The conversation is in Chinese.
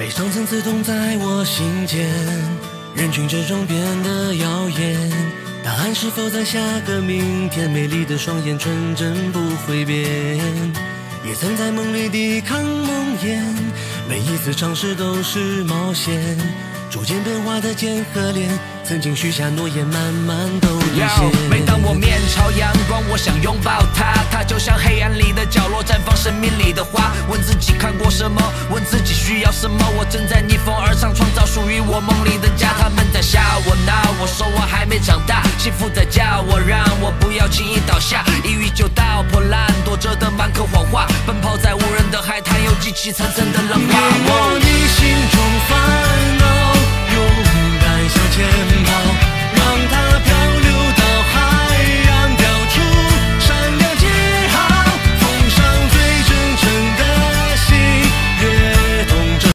悲伤层次冻在我心间，人群之中变得耀眼。答案是否在下个明天？美丽的双眼纯真不会变，也曾在梦里抵抗梦魇，每一次尝试都是冒险。逐渐变化的肩和脸，曾经许下诺言，慢慢都兑现。 每当我面朝阳光，我想拥抱它，它就像黑暗里的角落，绽放生命里的花。问自己看过什么，问自己需要什么。我正在逆风而上，创造属于我梦里的家。他们在笑我闹，我说我还没长大。幸福在叫我，让我不要轻易倒下。抑郁就到破烂，躲着的满口谎话。奔跑在无人的海滩，有激起层层的浪花。 淹没你心中发